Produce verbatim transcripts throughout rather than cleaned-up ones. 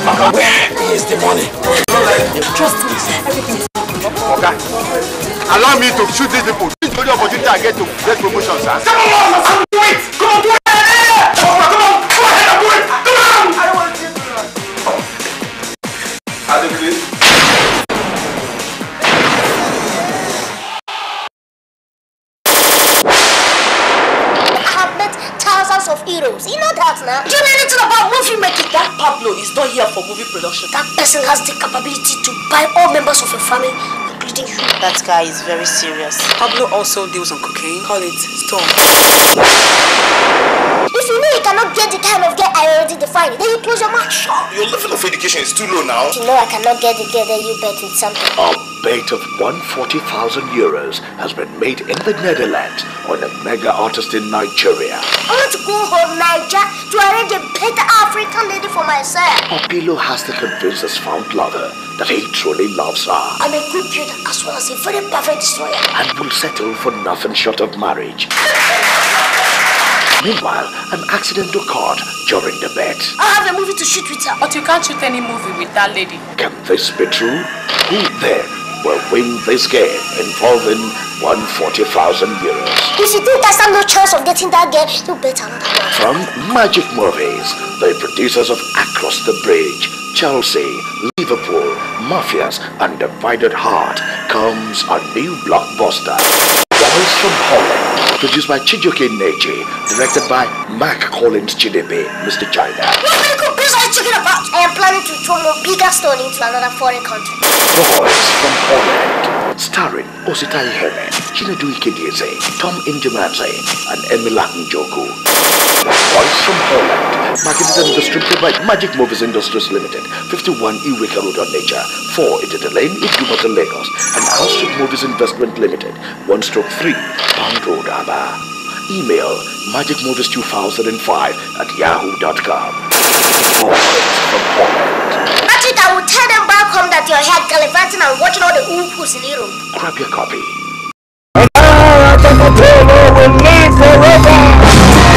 Where is the money? Trust me, everything is okay. Allow me to shoot these people. This is the only opportunity I get to get promotion, sir. Come on, do it! Come on, do it! Come on, come on! Go ahead and do it! Come on! I don't want to do that. Are they please? Thousands of heroes. You know that now. Do you know anything about movie making? That Pablo is not here for movie production. That person has the capability to buy all members of your family, including you. That guy is very serious. Pablo also deals on cocaine. Call it storm. If you know you cannot get the kind of girl I already defined, then you close your mouth. Your level of education is too low now. You know I cannot get the girl, then you bet with something. A bet of one hundred forty thousand euros has been made in the Netherlands on a mega artist in Nigeria. I want to go home, Niger, to arrange a better African lady for myself. Papilo has to convince his found lover that he truly loves her. I'm a good builder as well as a very perfect destroyer. And will settle for nothing short of marriage. Meanwhile, an accident occurred during the bet. I have a movie to shoot with her. But you can't shoot any movie with that lady. Can this be true? Who then will win this game involving one hundred forty thousand euros? If you think there's no chance of getting that girl, you bet another one. From Magic Movies, the producers of Across the Bridge, Chelsea, Liverpool, Mafias, and Divided Heart, comes a new blockbuster. Boys from Holland, produced by Chijoke Neji, directed by Mac Collins Chidibe, Mister China. What medical biz are you talking about? I am planning to throw a bigger stone into another foreign country. Boys from Holland, starring Osita Iheme, Chinedu Ikedieze, Tom Injumanze, and Emila Njoku. Boys from Holland, marketed and distributed by Magic Movies Industries Limited, fifty-one Iweka Road on Nature, four Idida Lane, Idumota, Lagos, and House Street Movies Investment Limited, one stroke three, Pound Road, Aba. Email magicmovies two thousand five at yahoo dot com. Boys from Holland. Magic, I will tell them back home that you're here gallivanting and watching all the oopos in Europe. Grab your copy. Will live forever!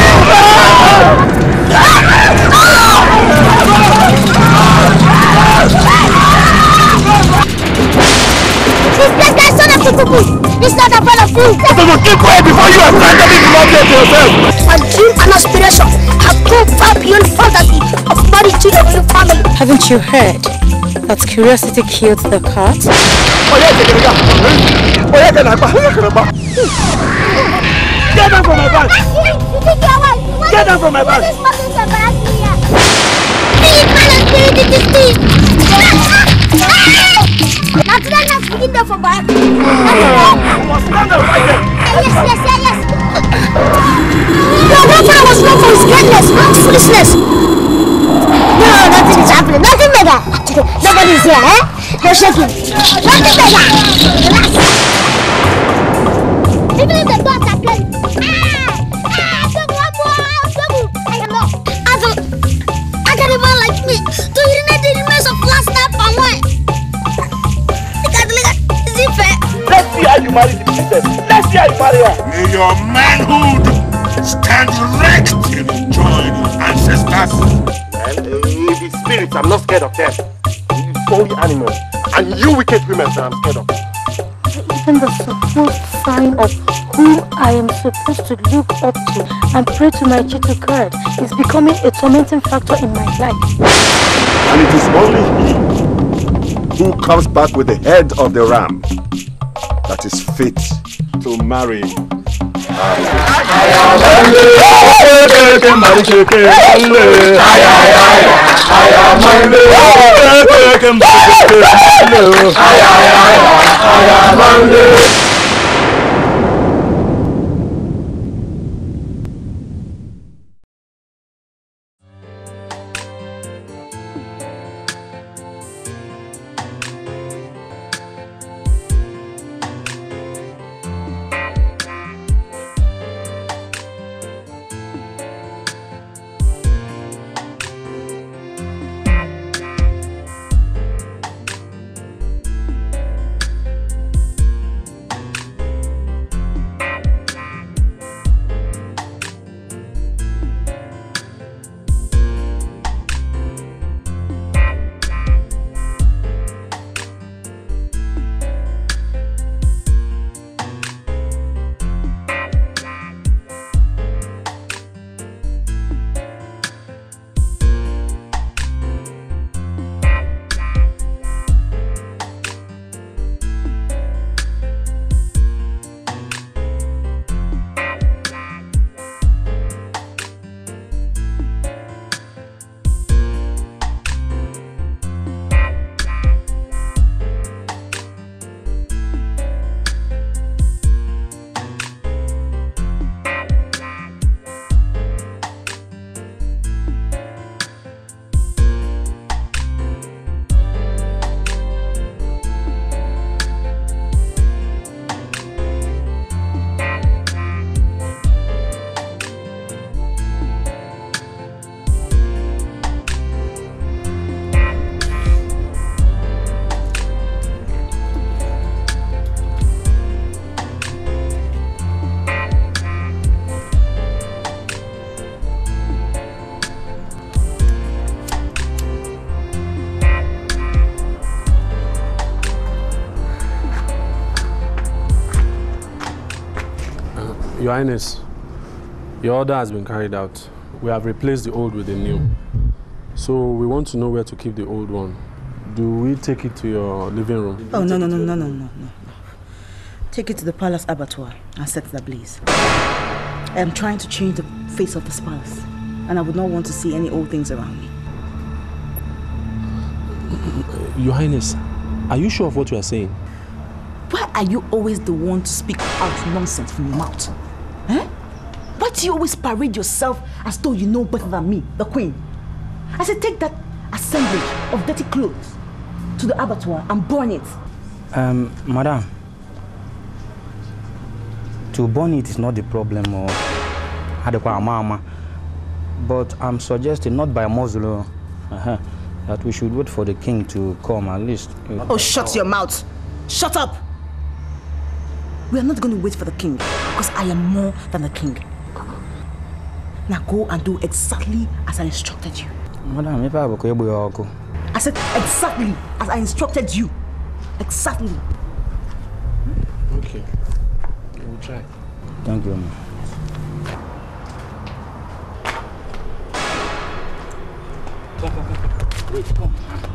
This place is son of Kikuku. It's not a brother food. So you keep quiet before you are trying to be promoted to yourself. My dream and aspirations have gone far beyond fantasy of marriage to your family. Haven't you heard that curiosity killed the cat? Get down from my back! Get down from my back! Not today, not speaking there for back. Stand up right there! Yes, yes, yes, yes. Your grandfather was known for his greatness, not foolishness. No, nothing is happening. Nothing mega. Nobody's here, eh? No shaking. Nothing mega. Relax. Even if the dogs are playing. Ah! Ah! Don't go, don't go. I am not. Adam, I got a man like me to urinate the remains of last night and wine. Look at, look at. Is it fair? Let's see how you marry the princess. Let's see how you marry her. May your manhood stand erect in joy with ancestors. Man, uh, the spirits, I'm not scared of them. It's only animals. And you wicked women that I'm scared of. Even the supposed sign of whom I am supposed to look up to and pray to my Chitu God is becoming a tormenting factor in my life. And it is only he who comes back with the head of the ram that is fit to marry. Your Highness, your order has been carried out. We have replaced the old with the new. So we want to know where to keep the old one. Do we take it to your living room? Oh, no, no, no, no, no, no, no. Take it to the palace abattoir and set it ablaze. I am trying to change the face of this palace, and I would not want to see any old things around me. Your Highness, are you sure of what you are saying? Why are you always the one to speak out nonsense from your mouth? Eh? Why do you always parade yourself as though you know better than me, the queen? I said take that assemblage of dirty clothes to the abattoir and burn it. Um, madam, to burn it is not the problem or but I'm suggesting not by muzzle uh-huh, that we should wait for the king to come at least. Oh, shut your mouth! Shut up! We are not going to wait for the king because I am more than the king. Now go and do exactly as I instructed you. Madam, if I have a I said exactly as I instructed you. Exactly. Okay. We'll try. Thank you, ma'am. Wait, come.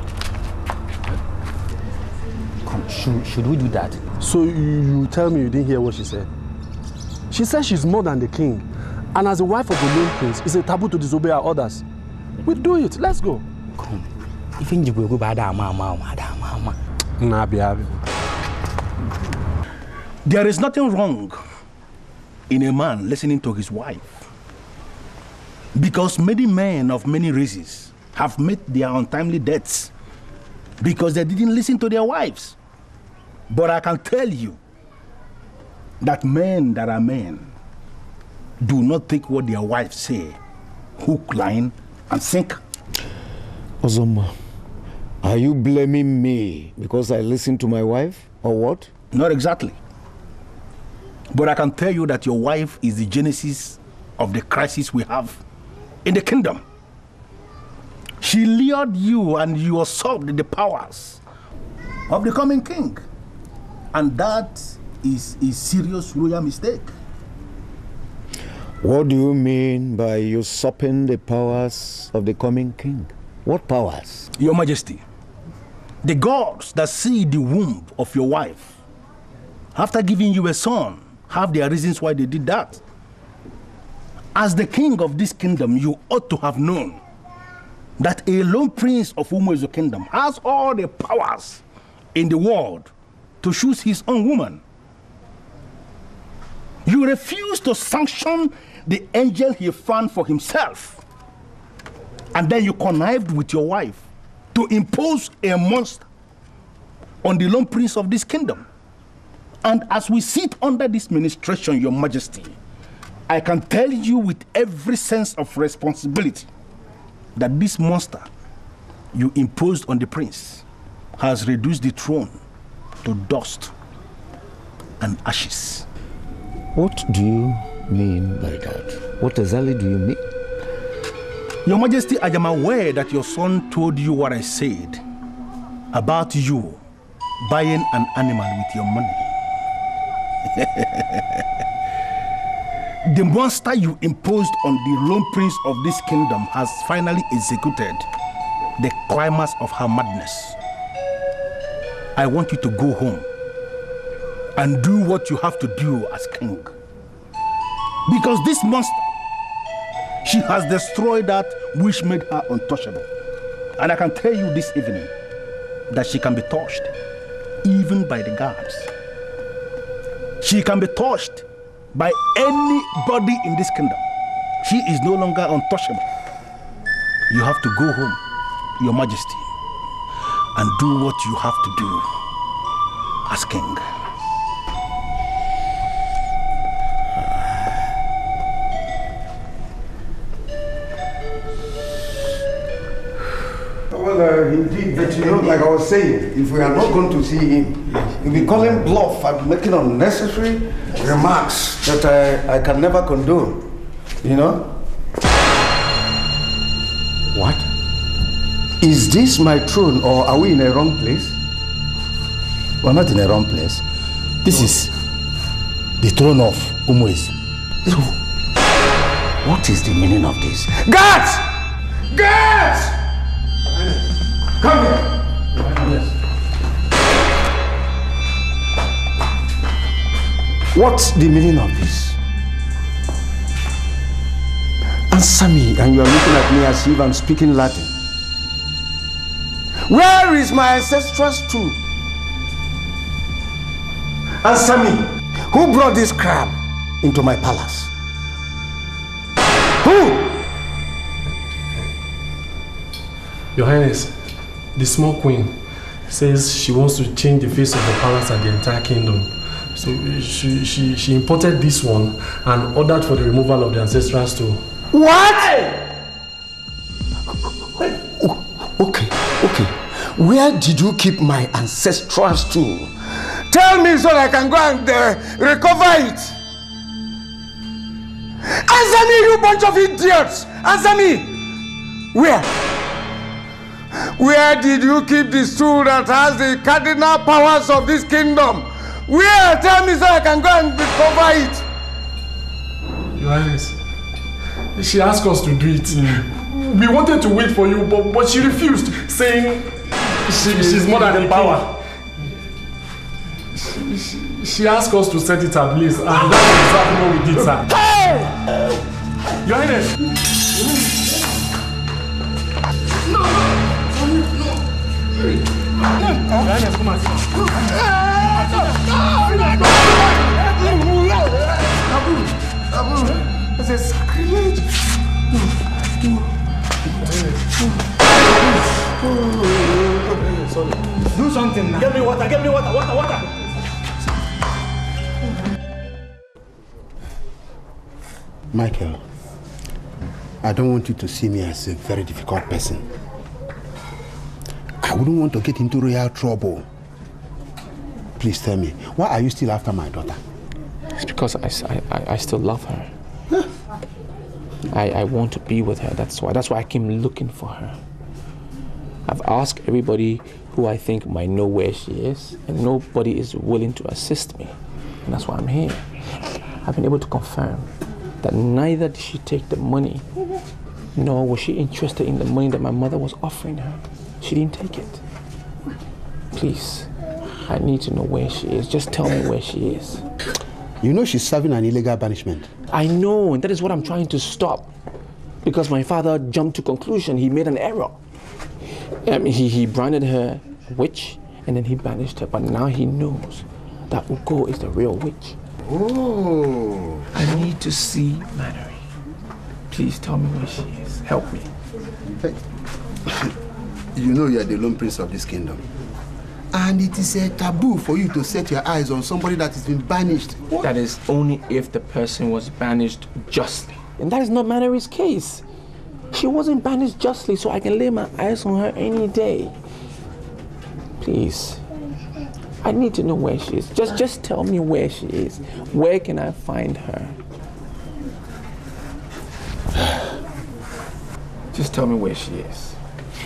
Come, should, should we do that? So you, you tell me you didn't hear what she said? She said she's more than the king. And as a wife of the lone prince, it's a taboo to disobey our orders. We do it. Let's go. Come. Even if we go by that, mama, mama, Nah, be happy. There is nothing wrong in a man listening to his wife. Because many men of many races have met their untimely deaths because they didn't listen to their wives. But I can tell you that men that are men do not take what their wives say hook, line, and sinker. Ozoma, are you blaming me because I listened to my wife, or what? Not exactly. But I can tell you that your wife is the genesis of the crisis we have in the kingdom. She lured you and you usurped the powers of the coming king. And that is a serious royal mistake. What do you mean by usurping the powers of the coming king? What powers? Your Majesty, the gods that see the womb of your wife, after giving you a son, have their reasons why they did that. As the king of this kingdom, you ought to have known that a lone prince of Umuezo kingdom has all the powers in the world to choose his own woman. You refuse to sanction the angel he found for himself. And then you connived with your wife to impose a monster on the lone prince of this kingdom. And as we sit under this ministration, Your Majesty, I can tell you with every sense of responsibility that this monster you imposed on the prince has reduced the throne to dust and ashes. What do you mean by that? What exactly do you mean? Your Majesty, I am aware that your son told you what I said about you buying an animal with your money. The monster you imposed on the lone prince of this kingdom has finally executed the climax of her madness. I want you to go home and do what you have to do as king. Because this monster, she has destroyed that which made her untouchable. And I can tell you this evening that she can be touched, even by the gods. She can be touched by anybody in this kingdom. She is no longer untouchable. You have to go home, Your Majesty, and do what you have to do as king. Well, uh, indeed, but you know, like I was saying, if we are not going to see him, we'll be calling bluff and making unnecessary remarks that I, I can never condone, you know? What? Is this my throne, or are we in a wrong place? We're not in a wrong place. This oh. is the throne of Umuezo. So, what is the meaning of this? Guards! Guards! Come here! What's the meaning of this? Answer me, and you are looking at me as if I'm speaking Latin. Where is my ancestral stool? Answer me. Who brought this crab into my palace? Who? Your Highness, the small queen says she wants to change the face of the palace and the entire kingdom. So she, she, she imported this one and ordered for the removal of the ancestral stool. What? Okay, okay. Where did you keep my ancestral stool? Tell me so I can go and uh, recover it. Answer me, you bunch of idiots! Answer me! Where? Where did you keep the stool that has the cardinal powers of this kingdom? Where? Tell me so I can go and recover it. Your Highness, she asked us to do it. Mm. We wanted to wait for you, but, but she refused, saying she, she's more than the power. She, she, she asked us to set it at least, and that's exactly what we did, sir. Hey! Your Highness! No! No! Your Highness, come on. Abu! Abu! It's a sacrilege! Do something now. Get me water, get me water, water, water! Michael, I don't want you to see me as a very difficult person. I wouldn't want to get into real trouble. Please tell me, why are you still after my daughter? It's because I, I, I still love her. Huh? I, I want to be with her, that's why. That's why I came looking for her. I've asked everybody who I think might know where she is, and nobody is willing to assist me. And that's why I'm here. I've been able to confirm that neither did she take the money, nor was she interested in the money that my mother was offering her. She didn't take it. Please, I need to know where she is. Just tell me where she is. You know she's serving an illegal banishment. I know, and that is what I'm trying to stop. Because my father jumped to conclusion. He made an error. Um, he, he branded her a witch, and then he banished her. But now he knows that Ugo is the real witch. Oh. I need to see Mannery. Please tell me where she is. Help me. Hey. You know you are the lone prince of this kingdom. And it is a taboo for you to set your eyes on somebody that has been banished. What? That is only if the person was banished justly. And that is not Mannery's case. She wasn't banished justly, so I can lay my eyes on her any day. Please. I need to know where she is. Just, just tell me where she is. Where can I find her? Just tell me where she is.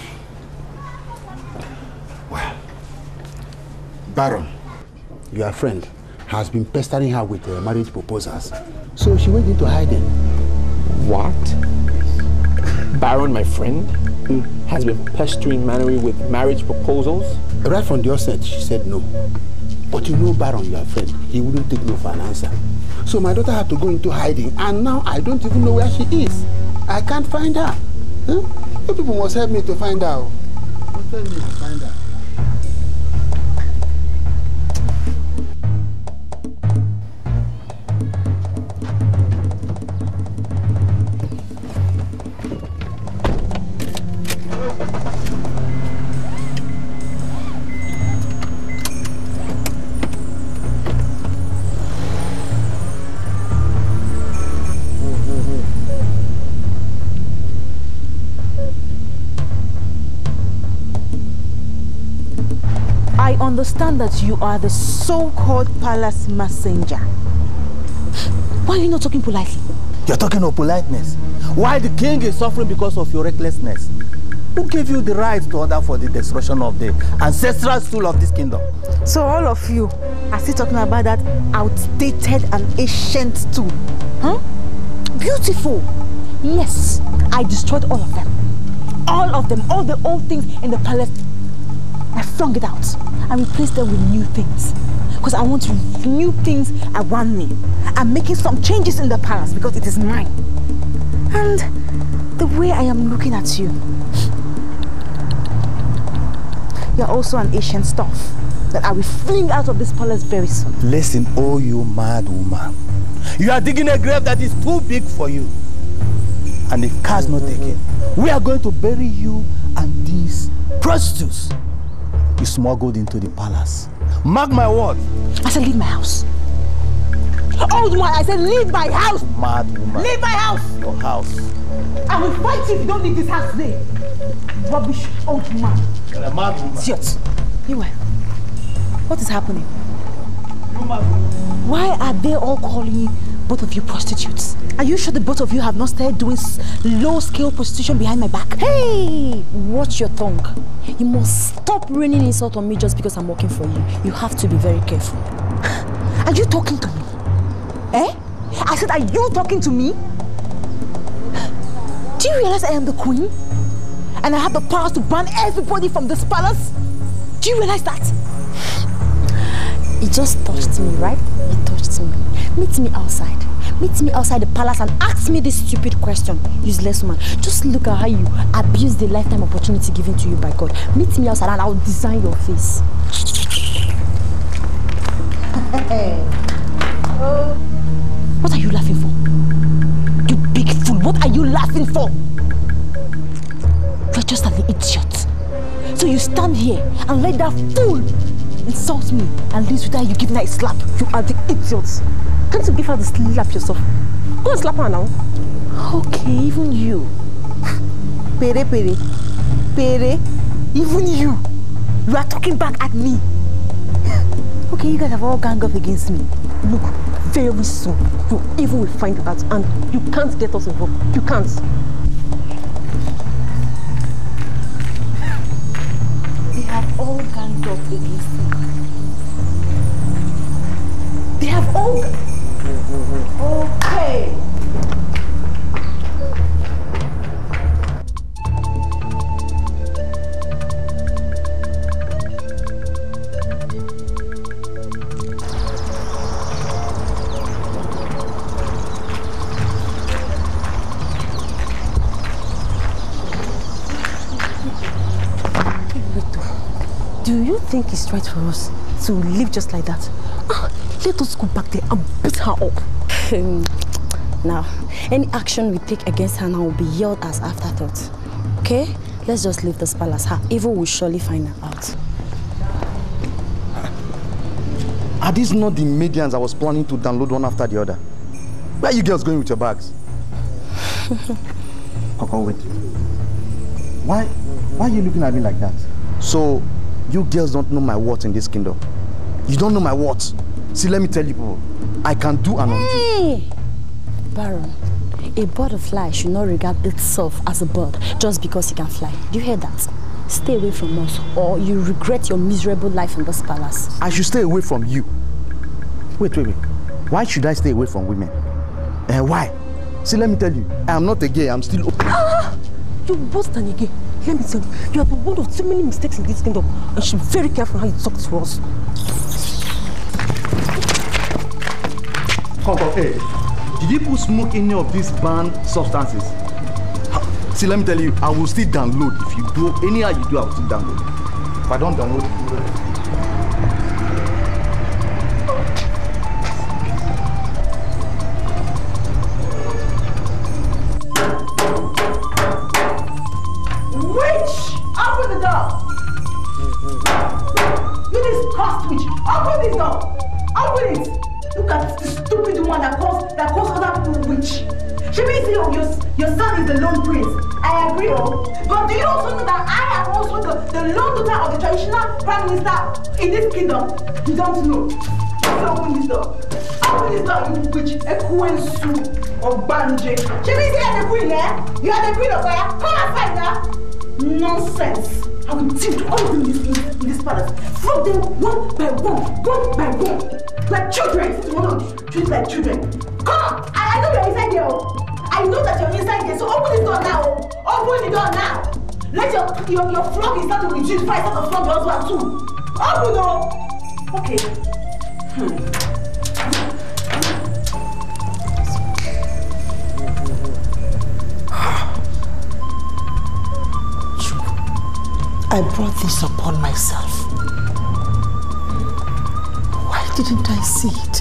Well, Baron, your friend, has been pestering her with uh, marriage proposals. So she went into hiding. What? Baron, my friend, mm. has been pestering Mannery with marriage proposals? Right from the outset, she said no. But you know Baron, your friend, he wouldn't take no for an answer. So my daughter had to go into hiding, and now I don't even know where she is. I can't find her. Huh? You people must help me to find out. Must help me to find her. I understand that you are the so-called palace messenger. Why are you not talking politely? You're talking of politeness. Why the king is suffering because of your recklessness? Who gave you the right to order for the destruction of the ancestral stool of this kingdom? So all of you are still talking about that outdated and ancient stool. Huh? Beautiful. Yes, I destroyed all of them. All of them, all the old things in the palace. I flung it out and replaced them with new things. Because I want new things around me. I'm making some changes in the palace because it is mine. And the way I am looking at you, you're also an ancient stuff that I will fling out of this palace very soon. Listen, oh you mad woman. You are digging a grave that is too big for you. And if car's not taken, we are going to bury you and these prostitutes you smuggled into the palace. Mark my word. I said leave my house. Old man, I said leave my house. Mad woman. Leave my house. Your house. I will fight you if you don't leave this house today. Rubbish old man. You're a mad woman. Idiot. You are. What is happening? You mad woman. Why are they all calling you, both of you, prostitutes? Are you sure the both of you have not started doing low-scale prostitution behind my back? Hey! Watch your tongue. You must stop raining insult on me just because I'm working for you. You have to be very careful. Are you talking to me? Eh? I said, are you talking to me? Do you realize I am the queen? And I have the power to ban everybody from this palace? Do you realize that? It just touched me, right? It touched me. Meet me outside. Meet me outside the palace and ask me this stupid question, useless woman. Just look at how you abuse the lifetime opportunity given to you by God. Meet me outside and I'll design your face. What are you laughing for? You big fool, what are you laughing for? You're just an idiot. So you stand here and let that fool insult me and leave without you giving her a slap. You are the idiot. Can't you give her the slap yourself? Go and slap her now. Okay, even you. Pere, pere. Pere. Even you. You are talking back at me. Okay, you guys have all gang up against me. Look, very soon, you even will find out and you can't get us involved. You can't. They have all ganged up against me. They have all... Okay. Do you think it's right for us to live just like that? Ah, let us go back there and beat her up. Now, any action we take against her now will be yelled as afterthought. Okay? Let's just leave this palace. Her evil will surely find her out. Are these not the medians I was planning to download one after the other? Where are you girls going with your bags? Coco, wait. Why, why are you looking at me like that? So, you girls don't know my worth in this kingdom. You don't know my worth. See, let me tell you people, I can do and undo. Hey! Baron, a butterfly should not regard itself as a bird just because it can fly. Do you hear that? Stay away from us or you regret your miserable life in this palace. I should stay away from you. Wait, wait, wait. Why should I stay away from women? And uh, why? See, let me tell you, I am not a gay, I'm still open. Ah! You're worse than a gay. Let me tell you, you have been one of too many mistakes in this kingdom. And you should be very careful how you talk to us. Come, come, hey. Did you put smoke in any of these banned substances? See, let me tell you, I will still download. If you do, anyhow you do, I will still download. If I don't download, Witch! Open the door! You disgust witch! Open this door! Open it! Look at the stupid woman that calls that calls other people witch. She means your, your, your son is the lone prince. I agree, oh. But do you also know that I am also the, the lone daughter of the traditional prime minister in this kingdom? You don't know. So open this door. Open this door, you witch. Ekwensu or Banje. She means you are the queen, eh? You are the queen of fire. Come outside now. Nonsense. I will teach all of them in this, in this palace. Flog them one by one, one by one. Like children. Since you want to treat like children. Come on. I, I know the door now. Let your your, your flogging start to reduce before I start to flog your husband too. Open the Okay. Hmm. I brought this upon myself. Why didn't I see it?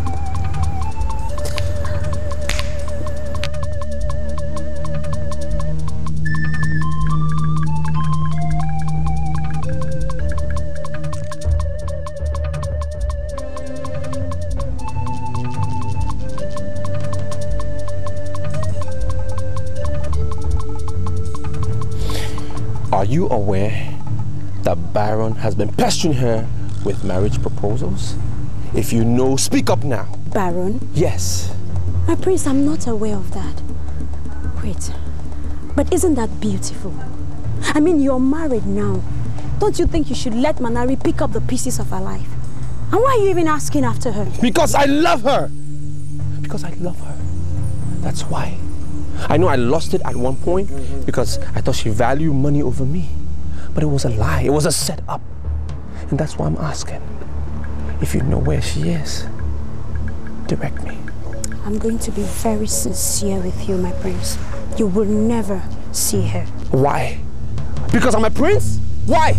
Are you aware that Baron has been pestering her with marriage proposals? If you know, speak up now. Baron? Yes. My prince, I'm not aware of that. Wait, but isn't that beautiful? I mean, you're married now. Don't you think you should let Manari pick up the pieces of her life? And why are you even asking after her? Because I love her. Because I love her. That's why. I know I lost it at one point because I thought she valued money over me. But it was a lie. It was a setup. And that's why I'm asking. If you know where she is, direct me. I'm going to be very sincere with you, my prince. You will never see her. Why? Because I'm a prince? Why?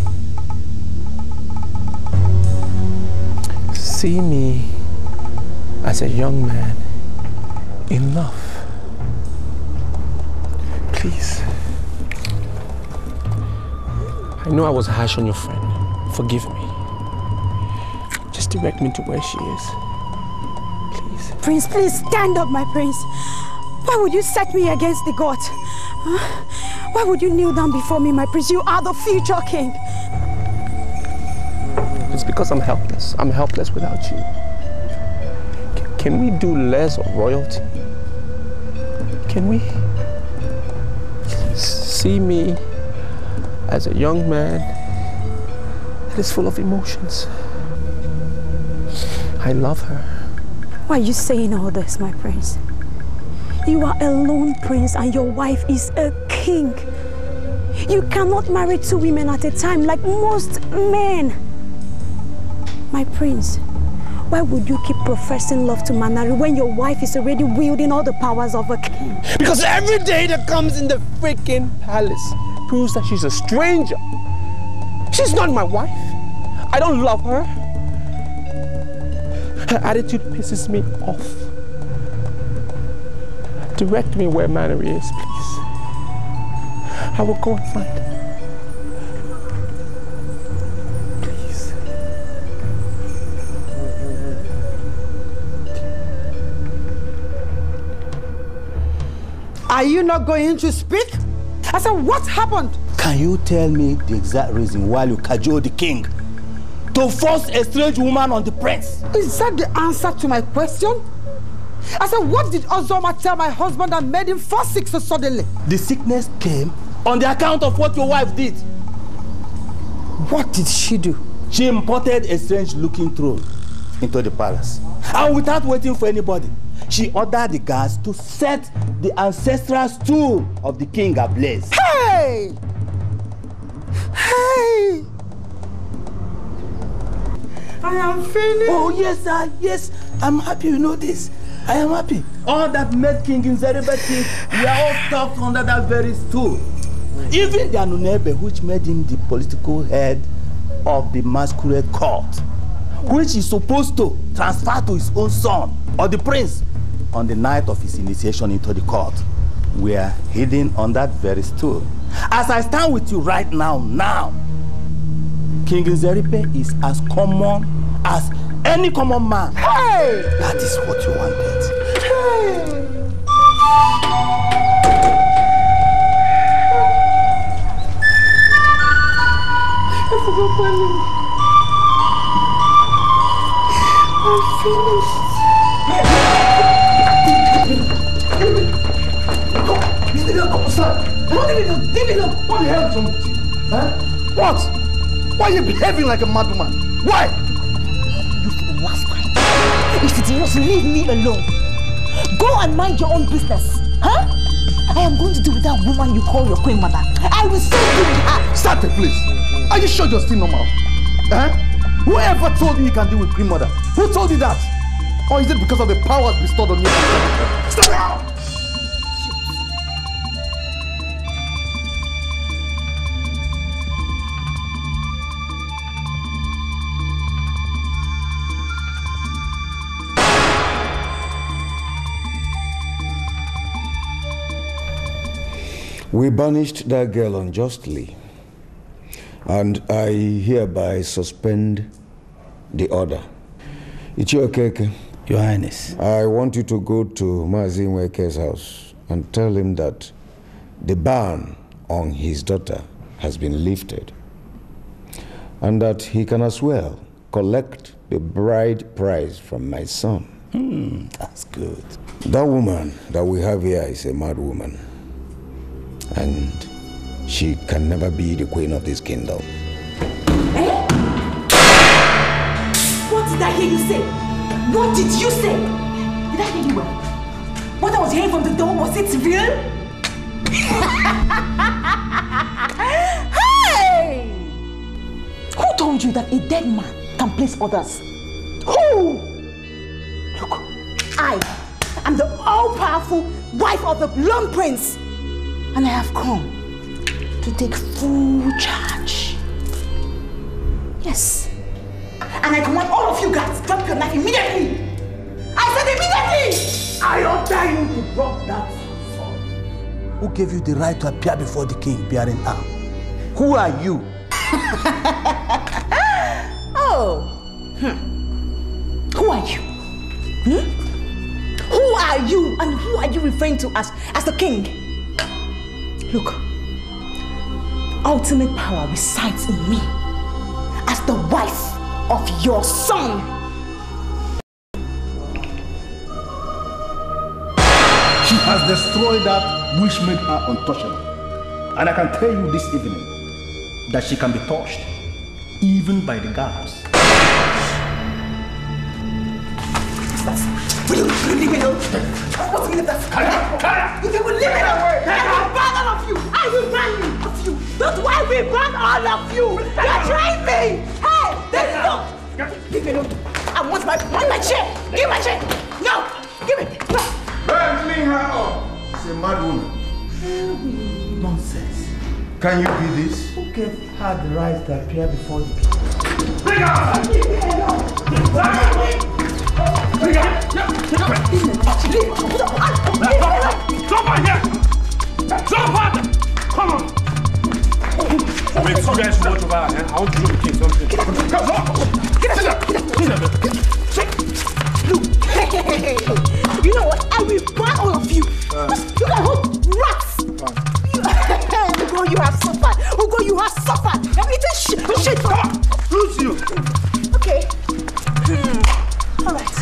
See me as a young man in love. Please. I know I was harsh on your friend. Forgive me. Just direct me to where she is. Please. Prince, please stand up, my prince. Why would you set me against the gods? Huh? Why would you kneel down before me, my prince? You are the future king. It's because I'm helpless. I'm helpless without you. C- can we do less of royalty? Can we? See me as a young man that is full of emotions. I love her. Why are you saying all this, my prince? You are a lone prince and your wife is a king. You cannot marry two women at a time like most men. My prince, why would you keep professing love to Manari when your wife is already wielding all the powers of a king? Because every day that comes in the freaking palace proves that she's a stranger. She's not my wife. I don't love her. Her attitude pisses me off. Direct me where Manari is, please. I will go and find her. Are you not going to speak? I said, what happened? Can you tell me the exact reason why you cajole the king to force a strange woman on the prince? Is that the answer to my question? I said, what did Ozoma tell my husband that made him fall sick so suddenly? The sickness came on the account of what your wife did. What did she do? She imported a strange-looking throne into the palace. And without waiting for anybody, she ordered the guards to set the ancestral stool of the king ablaze. Hey! Hey! I am finished. Oh, yes, sir. Yes, I'm happy you know this. I am happy. All that made King Nzeribe king, we are all stuck under that very stool. Even the Anunebe, which made him the political head of the masquerade court, which is supposed to transfer to his own son, or the prince, on the night of his initiation into the court, were hidden on that very stool. As I stand with you right now, now, King Nzeribe is as common as any common man. Hey! That is what you wanted. Hey! I'm finished. What the hell is wrong with you? Huh? What? Why are you behaving like a madwoman? Why? You for the last time. If you do not leave me alone, go and mind your own business. Huh? I am going to do with that woman you call your queen mother. I will save you with her. Start it, please. Are you sure you're still normal? Eh? Whoever told you you can deal with queen mother? Who told you that? Or is it because of the powers bestowed on you? Stop now! We banished that girl unjustly, and I hereby suspend the order. Ichiokeke, Your Highness, I want you to go to Mazi Nweke's house and tell him that the ban on his daughter has been lifted, and that he can as well collect the bride price from my son. Hmm, that's good. That woman that we have here is a mad woman, and she can never be the queen of this kingdom. Eh? What did I hear you say? What did you say? Did I hear you well? What I was hearing from the door, was it real? Hey! Who told you that a dead man can place orders? Who? Look, I am the all-powerful wife of the Lone Prince, and I have come to take full charge. Yes. And I command all of you guys, drop your knife immediately! I said immediately! I order you to drop that sword. Who gave you the right to appear before the king bearing arms? Who are you? Oh. Hmm. Who are you? Hmm? Who are you? And who are you referring to as, as the king? Look, ultimate power resides in me as the wife of your son. She has destroyed that which made her untouchable. And I can tell you this evening that she can be touched, even by the guards. Will you, will you leave me alone? What's the meaning of that? Kaya! Kaya! If you will leave me alone, I will ban all of you! I will ban you! Of you! That's why we ban all of you! You're trying me! Hey! There you go! Leave me alone! I want my, want my chair! Give my chair! No! Give it! No! Burn me her up! She's a mad woman. Nonsense. Can you be this? Who gave her the right to appear before the king? Bring her! Leave me alone! Bring her! Drop her here! Drop her! Come on! Wait, you guys watch over her. I want to show the king something. Come on! Get up! Get up! Look, hey, hey, hey, hey. You know what? I will ban all of you. Uh, you can hold rats. Uh, Ugo, you have suffered. Ugo, you have suffered. I'm eating shit. Shit. Come on! Lose you! Okay. Hmm. All right.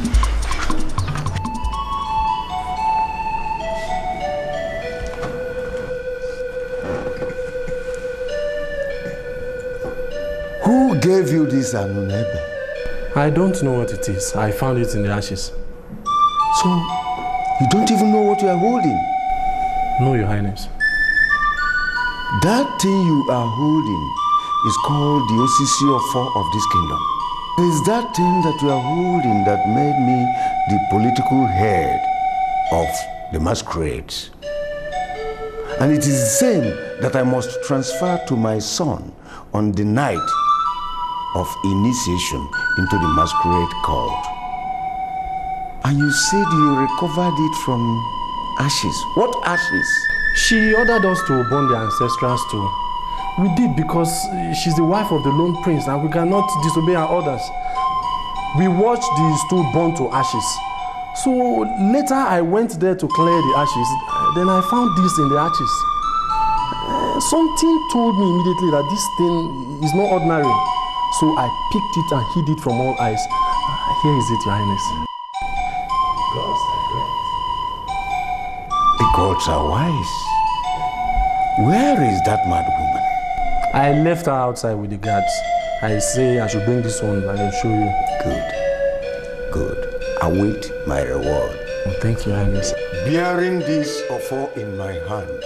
Who gave you this Anunebe? I don't know what it is. I found it in the ashes. So, you don't even know what you are holding? No, Your Highness. That thing you are holding is called the Osisi Ofo of this kingdom. It is that thing that you are holding that made me the political head of the masquerades. And it is the same that I must transfer to my son on the night of initiation into the masquerade cult. And you said you recovered it from ashes. What ashes? She ordered us to burn the ancestral stone. We did because she's the wife of the Lone Prince and we cannot disobey her orders. We watched the stone burn to ashes. So later I went there to clear the ashes. Then I found this in the ashes. Uh, something told me immediately that this thing is not ordinary. So I picked it and hid it from all eyes. Uh, here is it, Your Highness. Gods are great. The gods are wise. Where is that mad woman? I left her outside with the guards. I say I should bring this one and I'll show you. Good. Good. Await my reward. Thank you, Highness. Bearing this offer in my hand,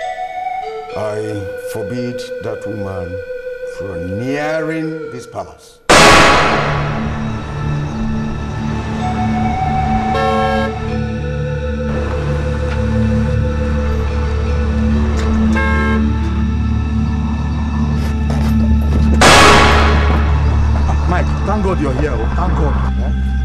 I forbid that woman from nearing this palace. Mike, thank God you're here. Oh. Thank God.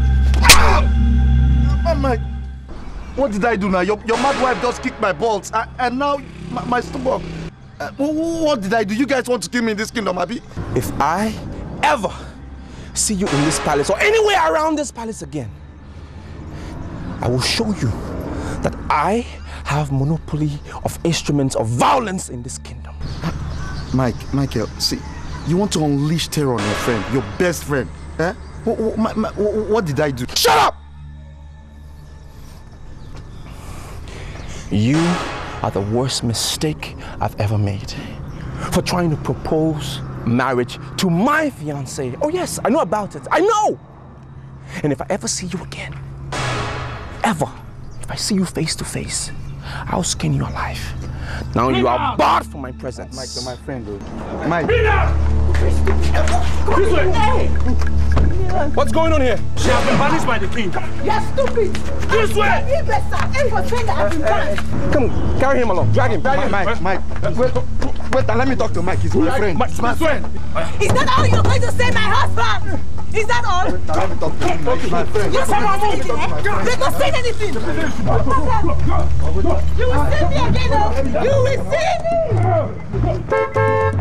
Eh? Mike, what did I do now? Your, your mad wife just kicked my balls, I, and now my, my stomach. Uh, what did I do? You guys want to kill me in this kingdom, Abi? If I ever see you in this palace or anywhere around this palace again, I will show you that I have monopoly of instruments of violence in this kingdom. Mike, Michael, see, you want to unleash terror on your friend, your best friend. Eh? What, what, my, my, what did I do? Shut up! You are the worst mistake I've ever made for trying to propose marriage to my fiancée. Oh yes, I know about it. I know! And if I ever see you again, ever, if I see you face to face, I'll skin you alive. Now you are barred from my presence. Mike, you're my friend, dude. Mike. This way! Hey. What's going on here? She has been banished by the king. You're stupid! This way! Come, carry him along. Drag him. Drag him. Mike, Mike. Wait, wait, let me talk to Mike. He's my friend. Mike, my friend. Is that all you're going to say, my husband? Is that all? Wait, let me talk to him. He's my friend. You said anything, eh? They don't say anything. You will see me again, oh? You will see me!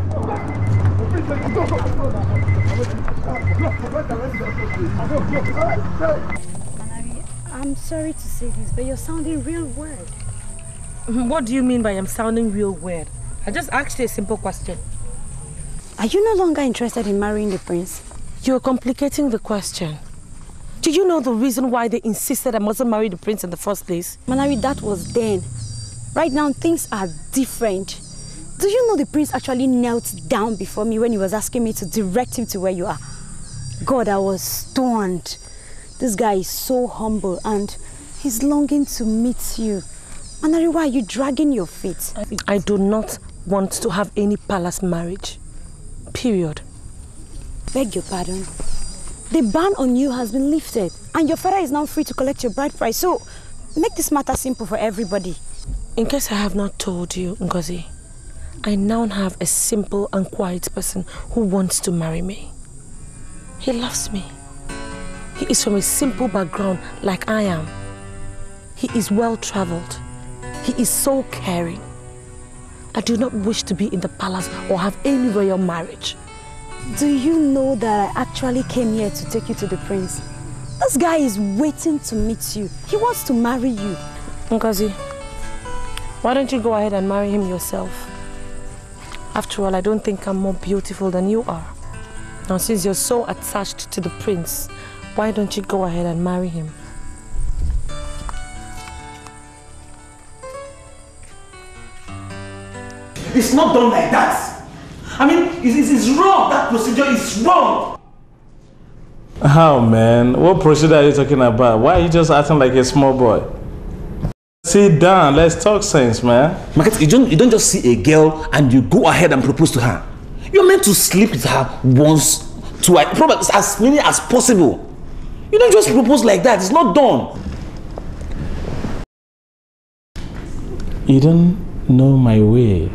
I'm sorry to say this, but you're sounding real weird. What do you mean by I'm sounding real weird? I just asked you a simple question. Are you no longer interested in marrying the prince? You're complicating the question. Do you know the reason why they insisted I mustn't marry the prince in the first place? Manari, that was then. Right now, things are different. Do you know the prince actually knelt down before me when he was asking me to direct him to where you are? God, I was stunned. This guy is so humble and he's longing to meet you. Manari, why are you dragging your feet? I do not want to have any palace marriage. Period. Beg your pardon. The ban on you has been lifted and your father is now free to collect your bride price. So, make this matter simple for everybody. In case I have not told you, Ngozi, I now have a simple and quiet person who wants to marry me. He loves me. He is from a simple background like I am. He is well-traveled. He is so caring. I do not wish to be in the palace or have any royal marriage. Do you know that I actually came here to take you to the prince? This guy is waiting to meet you. He wants to marry you. Ngozi, why don't you go ahead and marry him yourself? After all, I don't think I'm more beautiful than you are. Now, since you're so attached to the prince, why don't you go ahead and marry him? It's not done like that. I mean, it's, it's wrong. That procedure is wrong. How, man? What procedure are you talking about? Why are you just acting like a small boy? Sit down, let's talk sense, man. Market, you don't, you don't just see a girl and you go ahead and propose to her. You're meant to sleep with her once, twice, probably as many as possible. You don't just propose like that, it's not done. You don't know my way.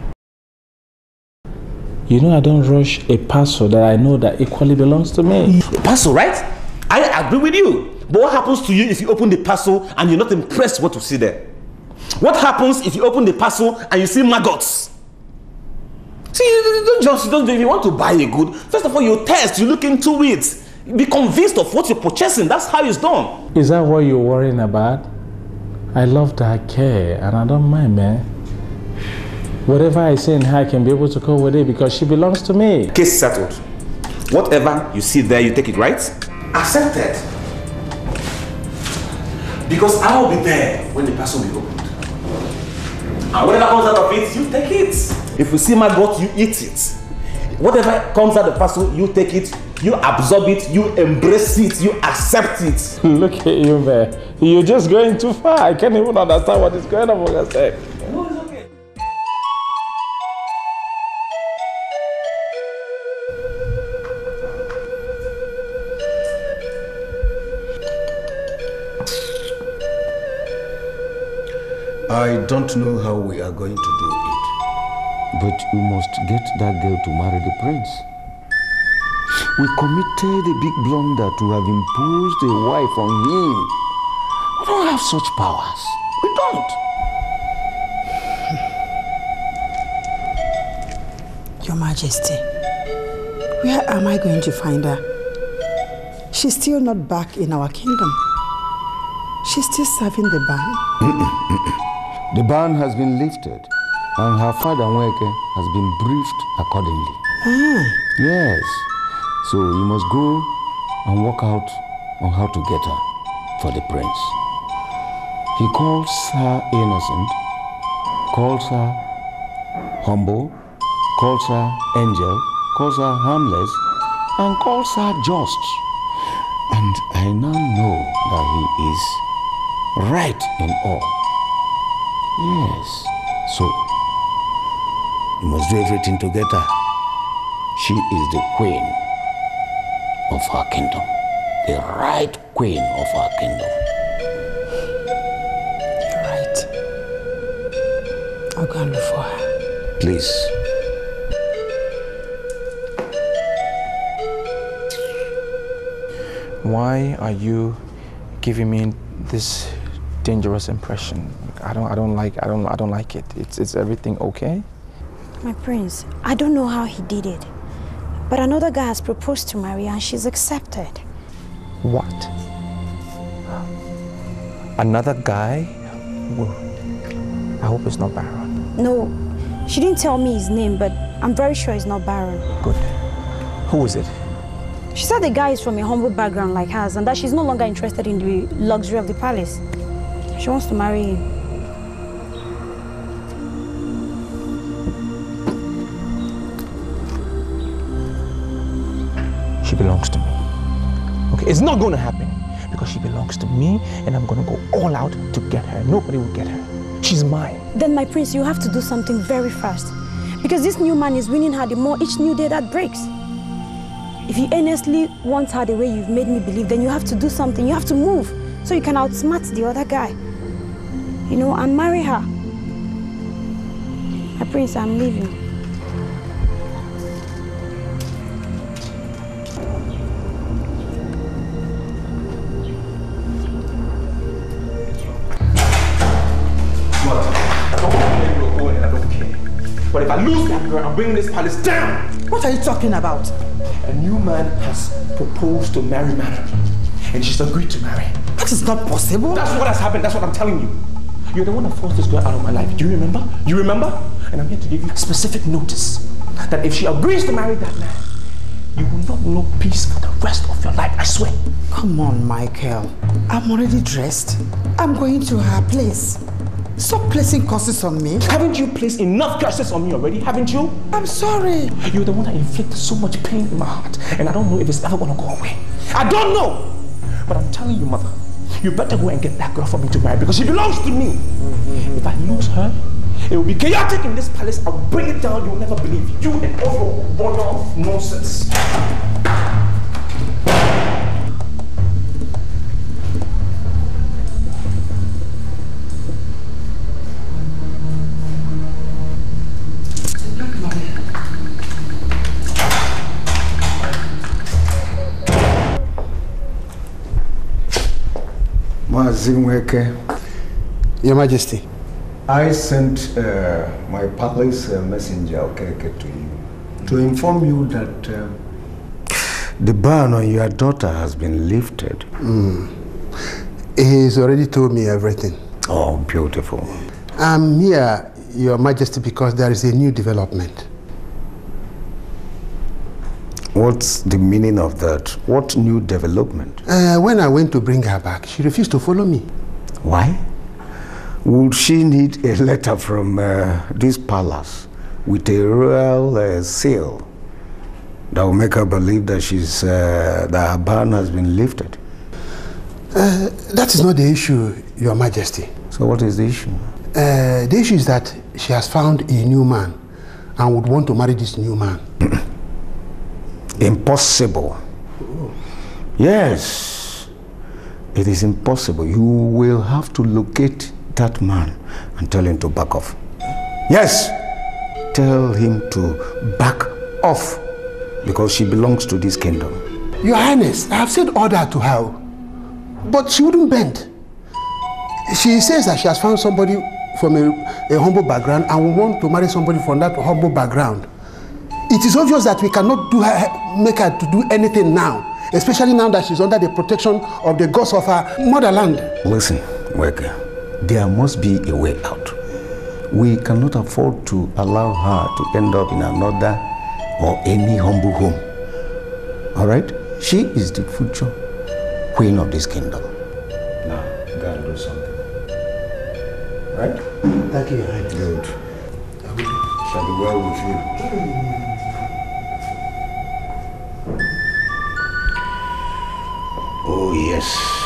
You know I don't rush a parcel that I know that equally belongs to me. A parcel, right? I agree with you. But what happens to you if you open the parcel and you're not impressed what you see there? What happens if you open the parcel and you see maggots? See, you don't just, you don't, if you want to buy a good, first of all, you test, you look into it. Be convinced of what you're purchasing. That's how it's done. Is that what you're worrying about? I love that care and I don't mind, man. Whatever I say in her, I can be able to go with it because she belongs to me. Case settled. Whatever you see there, you take it, right? Accepted. Because I will be there when the parcel will be opened. And whatever comes out of it, you take it. If you see maggot, you eat it. Whatever comes out of the parcel, you take it, You absorb it, you embrace it, you accept it. Look at you, man. You're just going too far. I can't even understand what is going on for your sake. No, it's okay. I don't know how we are going to do it, but we must get that girl to marry the prince. We committed a big blunder to have imposed a wife on him. We don't have such powers. We don't. Your Majesty, where am I going to find her? She's still not back in our kingdom. She's still serving the ban. The ban has been lifted, and her father Nweke has been briefed accordingly. Ah. Yes. So you must go and work out on how to get her for the prince. He calls her innocent, calls her humble, calls her angel, calls her harmless, and calls her just. And I now know that he is right in all. Yes. So you must do everything to get her. She is the queen of our kingdom. The right queen of our kingdom. You're right. I'll go and look for her. Please. Why are you giving me this dangerous impression? I don't I don't like I don't I don't like it. It's it's everything okay? My prince, I don't know how he did it, but another guy has proposed to marry her and she's accepted. What? Another guy? Well, I hope it's not Baron. No, she didn't tell me his name, but I'm very sure it's not Baron. Good. Who is it? She said the guy is from a humble background like hers and that she's no longer interested in the luxury of the palace. She wants to marry him. She belongs to me. Okay, it's not going to happen because she belongs to me and I'm going to go all out to get her. Nobody will get her. She's mine. Then, my prince, you have to do something very fast because this new man is winning her the more each new day that breaks. If you earnestly want her the way you've made me believe, then you have to do something. You have to move so you can outsmart the other guy. You know, and marry her. My prince, I'm leaving. But if I lose that girl, I'm bringing this palace down. What are you talking about? A new man has proposed to marry Madam, and she's agreed to marry. That is not possible. That's what has happened. That's what I'm telling you. You're the one that forced this girl out of my life. Do you remember? You remember? And I'm here to give you specific notice that if she agrees to marry that man, you will not know peace for the rest of your life. I swear. Come on, Michael. I'm already dressed. I'm going to her place. Stop placing curses on me. Haven't you placed enough curses on me already? Haven't you? I'm sorry. You're the one that inflicted so much pain in my heart, and I don't know if it's ever gonna go away. I don't know. But I'm telling you, mother, you better go and get that girl for me to marry because she belongs to me. Mm-hmm. If I lose her, it will be chaotic in this palace. I will bring it down. You'll never believe it. You and all your royal nonsense. Your Majesty. I sent uh, my palace uh, messenger Okeke to you to inform you that uh, the ban on your daughter has been lifted. Mm. He's already told me everything. Oh, beautiful. I'm here, Your Majesty, because there is a new development. What's the meaning of that? What new development? Uh, when I went to bring her back, she refused to follow me. Why? Would she need a letter from uh, this palace with a royal uh, seal that will make her believe that she's uh, that her ban has been lifted. Uh, that is not the issue, Your Majesty. So what is the issue? Uh, the issue is that she has found a new man and would want to marry this new man. Impossible. Oh. Yes, it is impossible. You will have to locate that man and tell him to back off. Yes, tell him to back off because she belongs to this kingdom. Your Highness, I have said all that to her, but she wouldn't bend. She says that she has found somebody from a, a humble background and we want to marry somebody from that humble background. It is obvious that we cannot do her, make her to do anything now, especially now that she's under the protection of the gods of her motherland. Listen, Weka, there must be a way out. We cannot afford to allow her to end up in another or any humble home. All right? She is the future queen of this kingdom. Now, you gotta do something. Right? Thank you, Your Highness. Good. Shall be well with you. Oh, yes.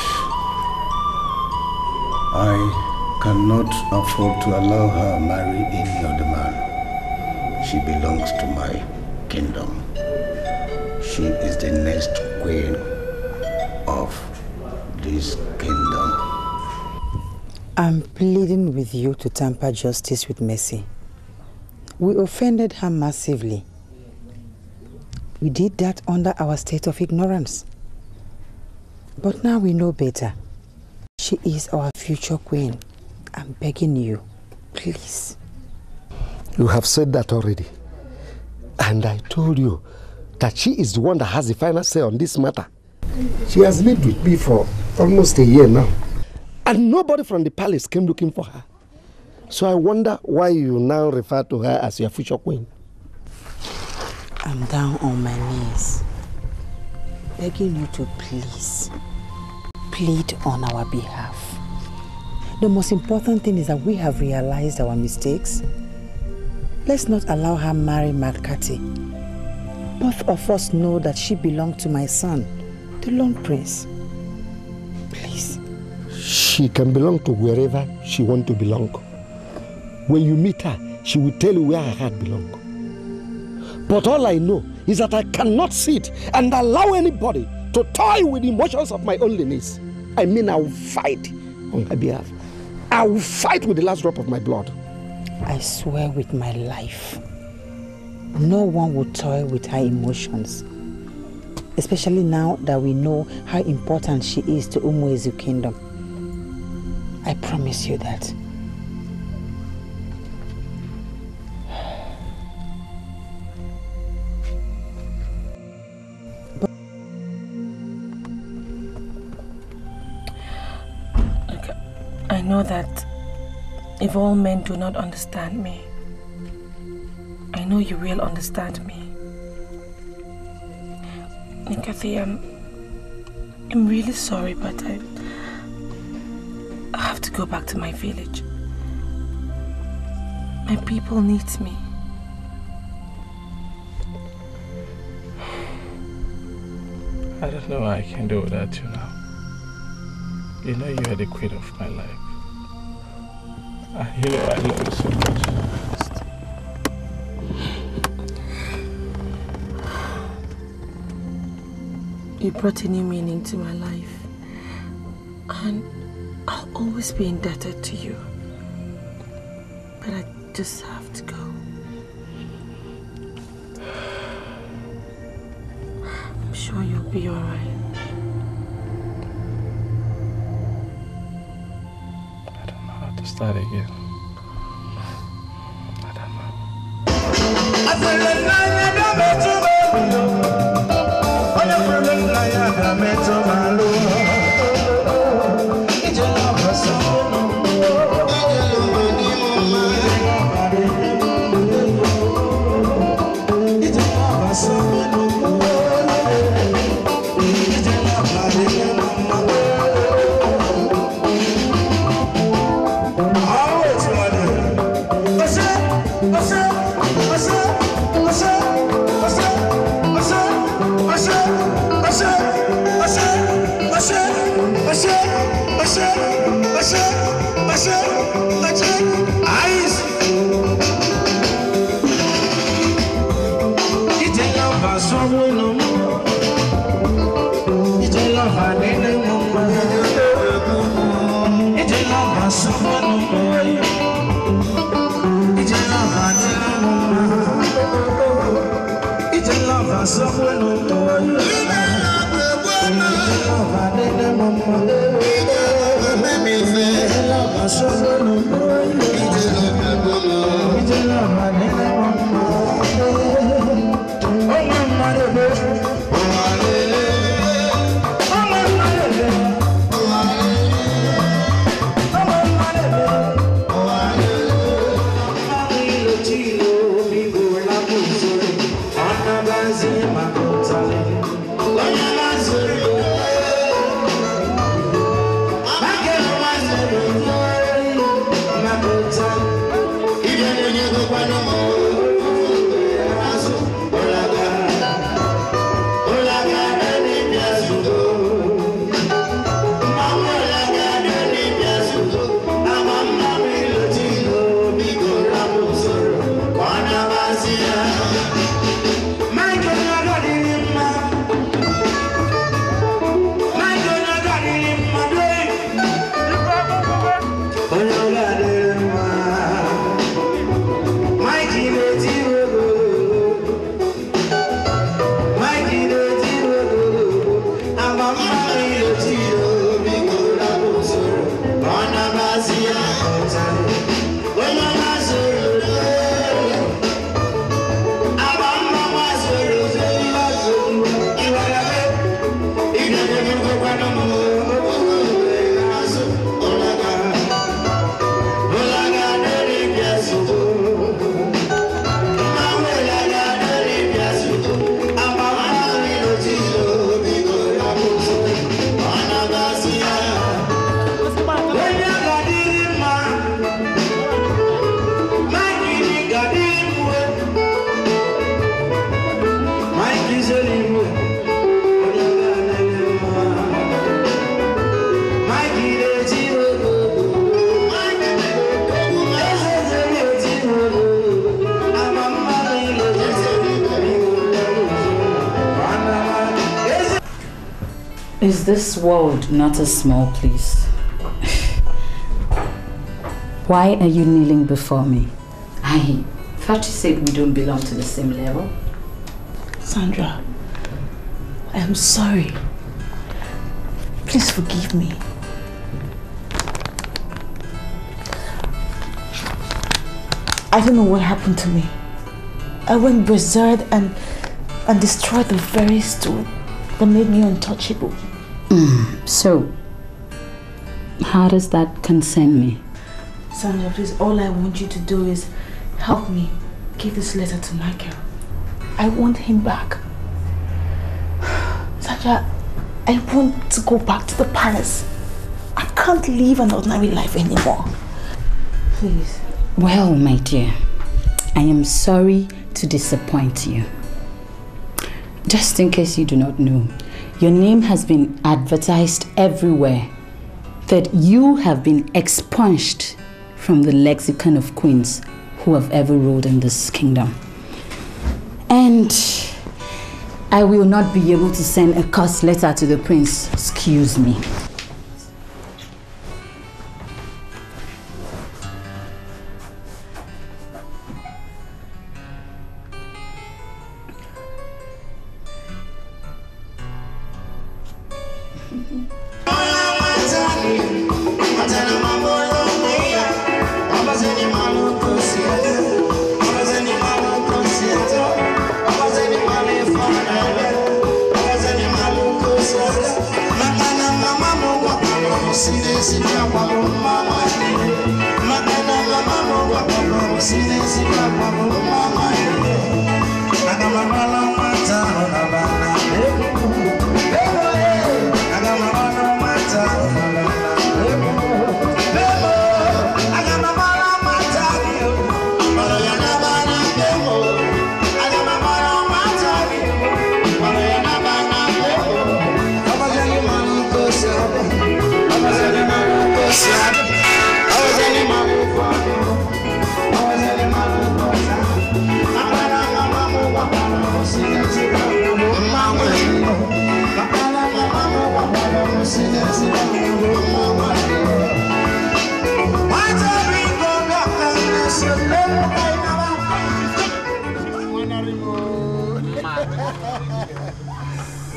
I cannot afford to allow her marry any other man. She belongs to my kingdom. She is the next queen of this kingdom. I'm pleading with you to temper justice with mercy. We offended her massively. We did that under our state of ignorance. But now we know better. She is our future queen. I'm begging you, please. You have said that already. And I told you that she is the one that has the final say on this matter. She has lived with me for almost a year now. And nobody from the palace came looking for her. So I wonder why you now refer to her as your future queen. I'm down on my knees, begging you to please plead on our behalf. The most important thing is that we have realized our mistakes. Let's not allow her marry Makati. Both of us know that she belonged to my son, the Lone Prince. Please. She can belong to wherever she wants to belong. When you meet her, she will tell you where her heart belongs. But all I know is that I cannot sit and allow anybody to toy with the emotions of my loneliness. I mean, I will fight on her behalf. I will fight with the last drop of my blood. I swear with my life, no one will toy with her emotions. Especially now that we know how important she is to Umuezu Kingdom. I promise you that. I know that if all men do not understand me, I know you will understand me. Nkathy, I'm, I'm really sorry, but I, I have to go back to my village. My people need me. I don't know what I can do without you now. You know you are the queen of my life. You know I love you so much. You brought a new meaning to my life, and I'll always be indebted to you. But I just have to go. I'm sure you'll be all right. Start again. I What's up? What's up? What's up? What's up? Is this world not a small place? Why are you kneeling before me? I thought you said we don't belong to the same level. Sandra, I am sorry. Please forgive me. I don't know what happened to me. I went berserk and and destroyed the very stone that made me untouchable. Mm, so, how does that concern me? Sandra, please, all I want you to do is help me give this letter to Michael. I want him back. Sandra, I want to go back to the palace. I can't live an ordinary life anymore. Please. Well, my dear, I am sorry to disappoint you. Just in case you do not know, your name has been advertised everywhere that you have been expunged from the lexicon of queens who have ever ruled in this kingdom. And I will not be able to send a curse letter to the prince. Excuse me.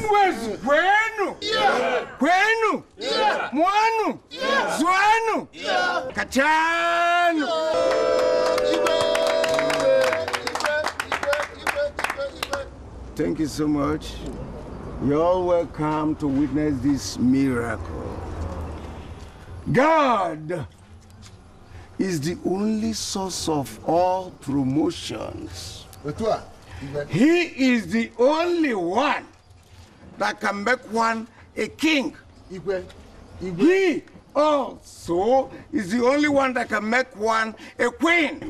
Umwezu kwenu. Kwenu. Mwanu. Zwanu. Kachanu. Thank you so much. You're all welcome to witness this miracle. God is the only source of all promotions. He is the only one that can make one a king. He also is the only one that can make one a queen.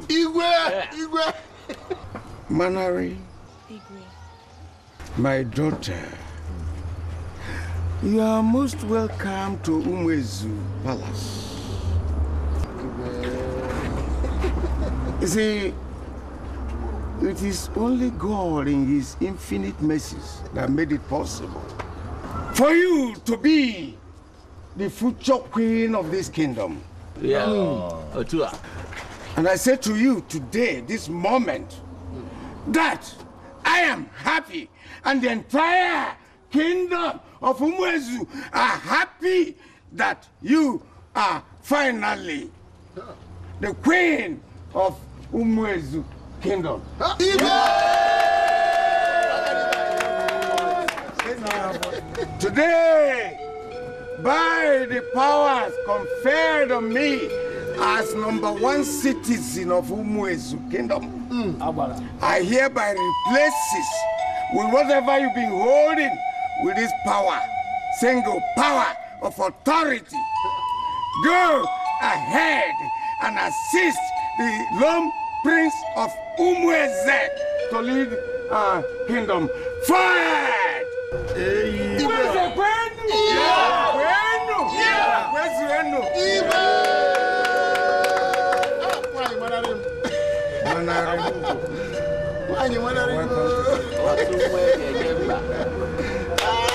Manari, my daughter, you are most welcome to Umwezu Palace. You see, it is only God in His infinite mercies that made it possible for you to be the future queen of this kingdom. Yeah. Mm. And I say to you today, this moment, that I am happy and the entire kingdom of Umwezu are happy that you are finally the queen of Umwezu kingdom. Today, by the powers conferred on me as number one citizen of Umwezu kingdom, mm. I hereby replaces with whatever you've been holding with this power, single power of authority. Go ahead and assist the lone prince of Umweze to lead our kingdom forward. Hey. Where's the Kwenu? Yeah. Kwenu? Yeah. Where's the Kwenu? Manarim. Manarim.